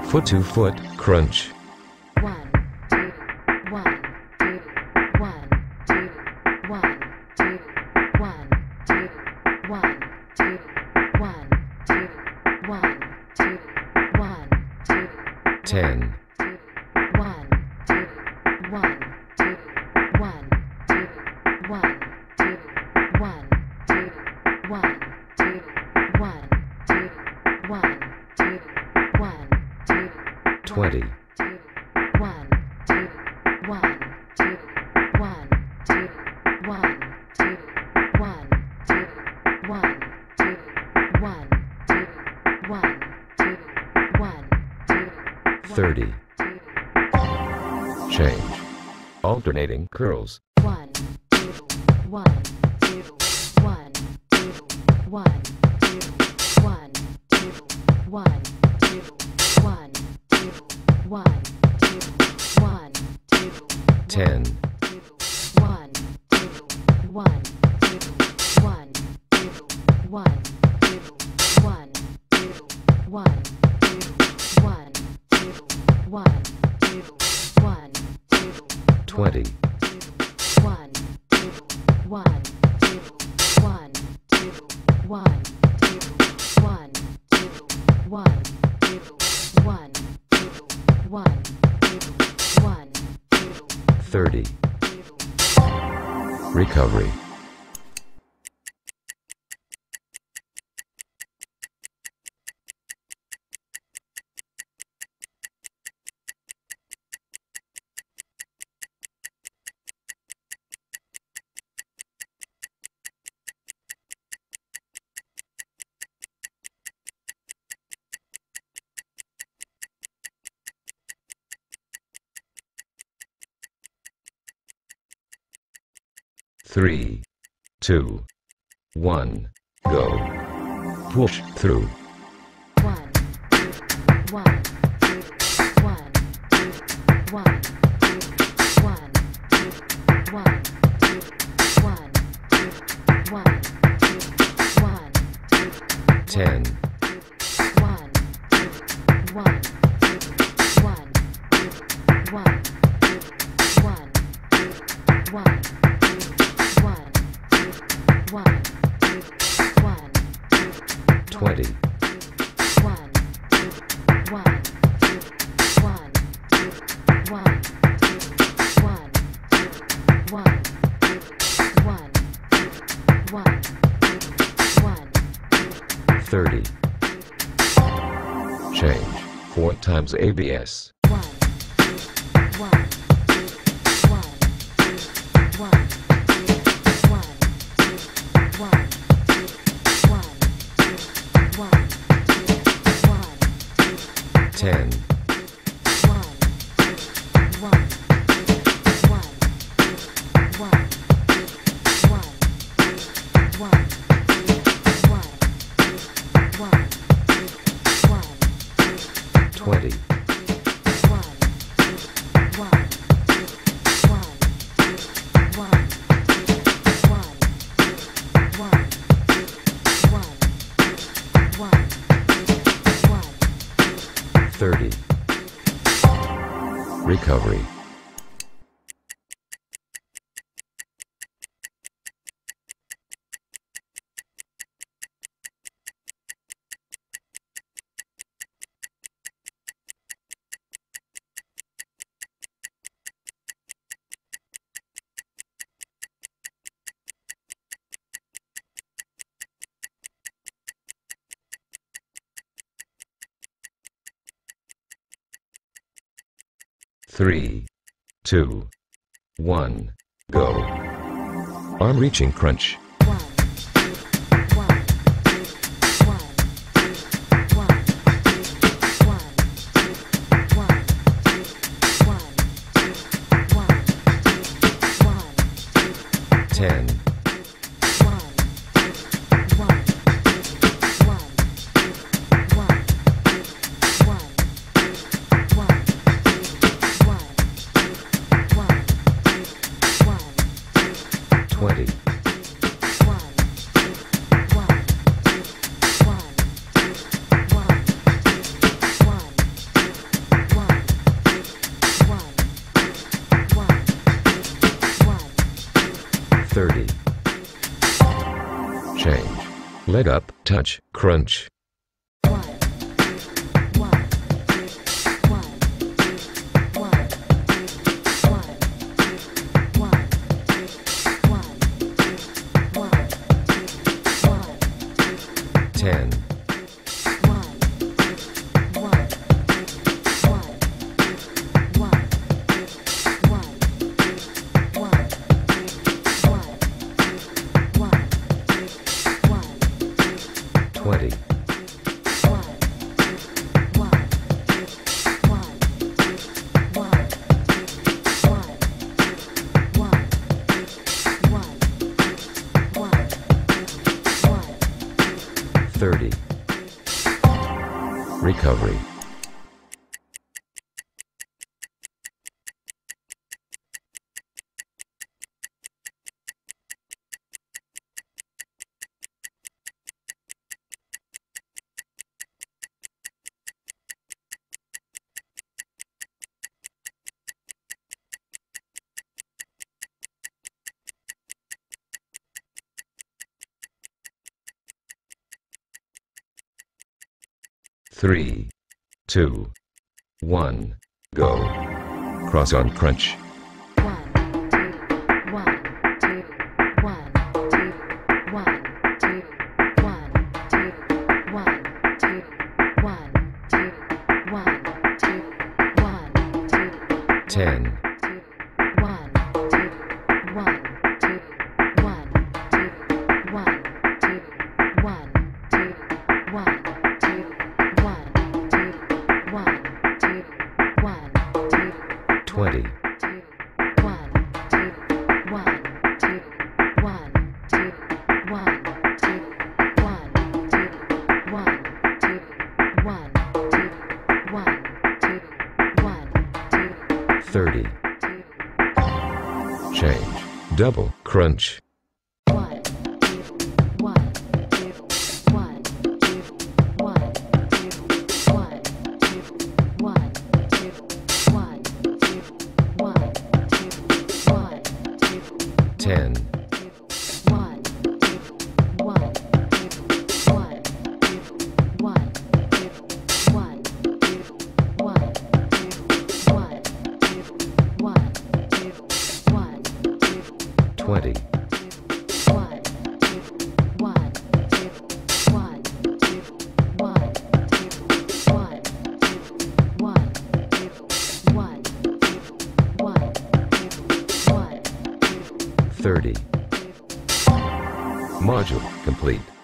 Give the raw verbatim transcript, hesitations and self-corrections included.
Foot to foot crunch. One, two, one, two, one, two, one, two, one, two, one, two, one, two, one, two, one, two, Ten. one, two, one, two, one, two, one, two, one, two, one, two, one, two, one, two, one, two, Twenty. one, two, one, two, one, two, one, two, one, two, one, two, one, two, one, two, one, two, Thirty. two, Change. Alternating curls. one, two, one, two, one, two, one, two, one, two, one, two, one, two, one, two, one, two, Ten. one, two, one, two, one, two, one, two, one, two, one, two, one, two, one, two, one, two, Twenty. one, two, one, two, one, two, one, two, one, two, one, two, one, two, one, two, one, two, Thirty. Recovery. Three, two, one, go. Push through. one, two, one, two, one, two, one, two, one, two, one, two, one, two, one, two, one, two, Ten. one, two, one, two, one, two, one, two, one, two, one, two, one, two, one, two, one, two, Twenty. one, two, one, two, one, two, one, two, one, two, one, two, one, two, one, two, one, two, Thirty. Change. Four times A B S. one, two, one, two, one, two, one, two, one, two, one, two, one, two, one, two, one, two, Ten. one, two, one, two, one, two, one, two, one, two, one, two, one, two, one, two, one, two, Twenty. one, two, one, two, one, two, one, two, one, two, one, two, one, two, one, two, one, Thirty. Recovery. Three, two, one, go. Arm reaching crunch. one, two, one, two, one, two, one, two, one, two, one, two, one, two, one, two, one, two, Ten. one, two, one, two, one, two, one, two, one, two, one, two, one, two, one, two, one, two, Twenty. thirty. Change. Leg up, touch, crunch. One, one, one, one, one, one, one, one, one, ten. one, one, one, one, one, one, one, one, twenty. one, one, one, one, one, one, one, one, one, thirty. Recovery. Three, two, one, go. Cross on crunch. one, two, one, two, one, two, one, two, one, two, one, two, one, two, one, two, one, two, Ten. two, one, two, one, two, one, two, one, two, one, two, one, two, one, two, one, two, one, two, Twenty. two, one, two, one, two, one, two, one, two, one, two, one, two, one, two, one, two, one, two, Thirty. two, Change. Double crunch. one, two, one, two, one, two, one, two, one, two, one, two, one, two, one, two, one, two, Ten. one, two, one, two, one, two, one, two, one, two, one, two, one, two, one, two, one, two, Twenty. one, two, one, two, one, two, one, two, one, two, one, two, one, two, one, two, one, two, Thirty. Module complete.